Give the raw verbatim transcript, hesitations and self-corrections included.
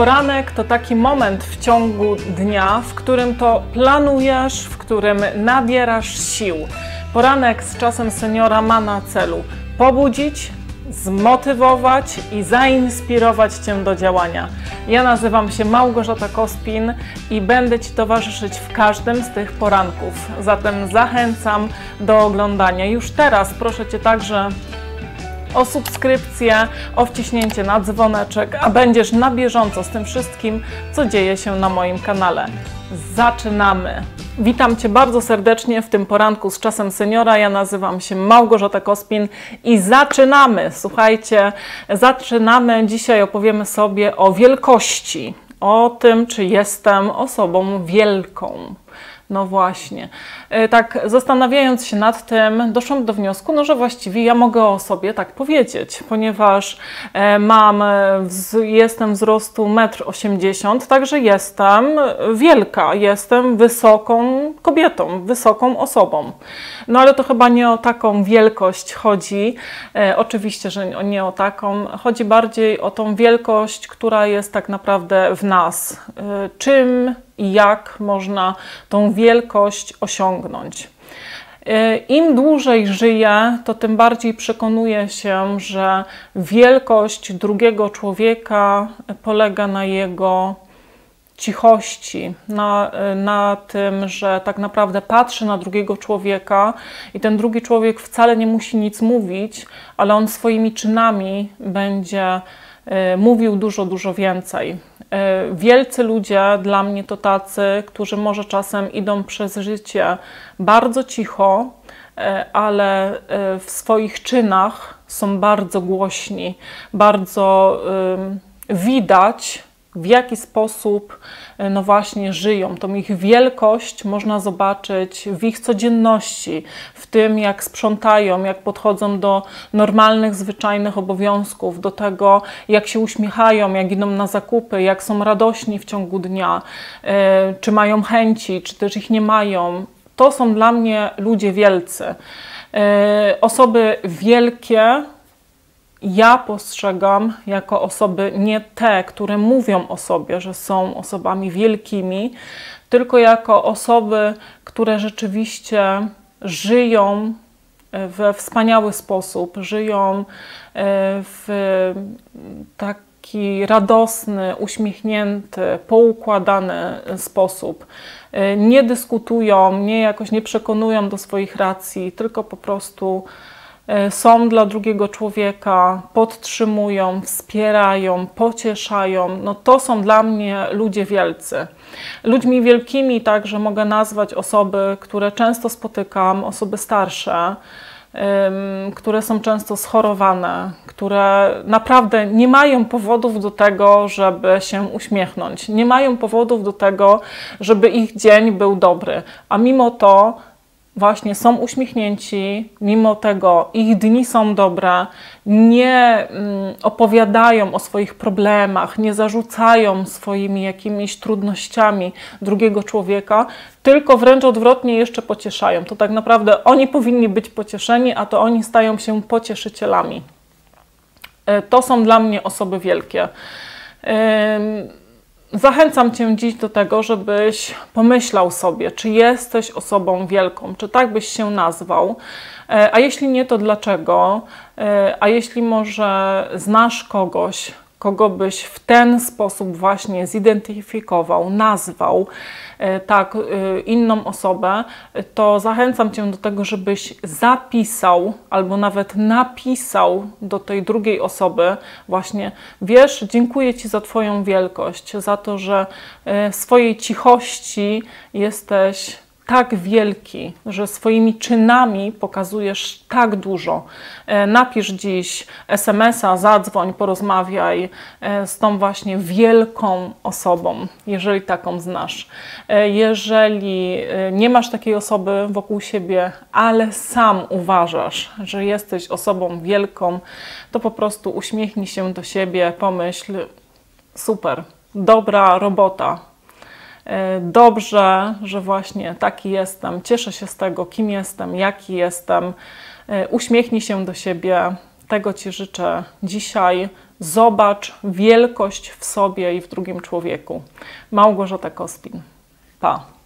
Poranek to taki moment w ciągu dnia, w którym to planujesz, w którym nabierasz sił. Poranek z czasem seniora ma na celu pobudzić, zmotywować i zainspirować Cię do działania. Ja nazywam się Małgorzata Kospin i będę Ci towarzyszyć w każdym z tych poranków. Zatem zachęcam do oglądania. Już teraz proszę Cię także o subskrypcję, o wciśnięcie na dzwoneczek, a będziesz na bieżąco z tym wszystkim, co dzieje się na moim kanale. Zaczynamy! Witam Cię bardzo serdecznie w tym poranku z czasem seniora. Ja nazywam się Małgorzata Kospin i zaczynamy! Słuchajcie, zaczynamy. Dzisiaj opowiemy sobie o wielkości, o tym, czy jestem osobą wielką. No właśnie. Tak zastanawiając się nad tym, doszłam do wniosku, no, że właściwie ja mogę o sobie tak powiedzieć, ponieważ mam, jestem wzrostu metr osiemdziesiąt, także jestem wielka, jestem wysoką kobietą, wysoką osobą. No ale to chyba nie o taką wielkość chodzi, e, oczywiście, że nie o taką, chodzi bardziej o tą wielkość, która jest tak naprawdę w nas. E, czym i jak można tą wielkość osiągnąć. Im dłużej żyję, to tym bardziej przekonuję się, że wielkość drugiego człowieka polega na jego cichości, na, na tym, że tak naprawdę patrzy na drugiego człowieka i ten drugi człowiek wcale nie musi nic mówić, ale on swoimi czynami będzie mówił dużo, dużo więcej. Wielcy ludzie dla mnie to tacy, którzy może czasem idą przez życie bardzo cicho, ale w swoich czynach są bardzo głośni, bardzo widać, w jaki sposób no właśnie żyją. Tą ich wielkość można zobaczyć w ich codzienności, w tym jak sprzątają, jak podchodzą do normalnych, zwyczajnych obowiązków, do tego jak się uśmiechają, jak idą na zakupy, jak są radośni w ciągu dnia, czy mają chęci, czy też ich nie mają. To są dla mnie ludzie wielcy. Osoby wielkie ja postrzegam jako osoby nie te, które mówią o sobie, że są osobami wielkimi, tylko jako osoby, które rzeczywiście żyją we wspaniały sposób, żyją w taki radosny, uśmiechnięty, poukładany sposób. Nie dyskutują, nie jakoś nie przekonują do swoich racji, tylko po prostu są dla drugiego człowieka, podtrzymują, wspierają, pocieszają. No to są dla mnie ludzie wielcy. Ludźmi wielkimi także mogę nazwać osoby, które często spotykam, osoby starsze, ym, które są często schorowane, które naprawdę nie mają powodów do tego, żeby się uśmiechnąć. Nie mają powodów do tego, żeby ich dzień był dobry, a mimo to właśnie są uśmiechnięci, mimo tego ich dni są dobre, nie mm, opowiadają o swoich problemach, nie zarzucają swoimi jakimiś trudnościami drugiego człowieka, tylko wręcz odwrotnie jeszcze pocieszają. To tak naprawdę oni powinni być pocieszeni, a to oni stają się pocieszycielami. To są dla mnie osoby wielkie. Zachęcam Cię dziś do tego, żebyś pomyślał sobie, czy jesteś osobą wielką, czy tak byś się nazwał, a jeśli nie, to dlaczego, a jeśli może znasz kogoś, kogo byś w ten sposób właśnie zidentyfikował, nazwał tak inną osobę, to zachęcam Cię do tego, żebyś zapisał albo nawet napisał do tej drugiej osoby właśnie: wiesz, dziękuję Ci za Twoją wielkość, za to, że w swojej cichości jesteś tak wielki, że swoimi czynami pokazujesz tak dużo. Napisz dziś es em es a, zadzwoń, porozmawiaj z tą właśnie wielką osobą, jeżeli taką znasz. Jeżeli nie masz takiej osoby wokół siebie, ale sam uważasz, że jesteś osobą wielką, to po prostu uśmiechnij się do siebie, pomyśl: super, dobra robota. Dobrze, że właśnie taki jestem, cieszę się z tego, kim jestem, jaki jestem. Uśmiechnij się do siebie, Tego Ci życzę dzisiaj. Zobacz wielkość w sobie i w drugim człowieku. Małgorzata Kospin. Pa.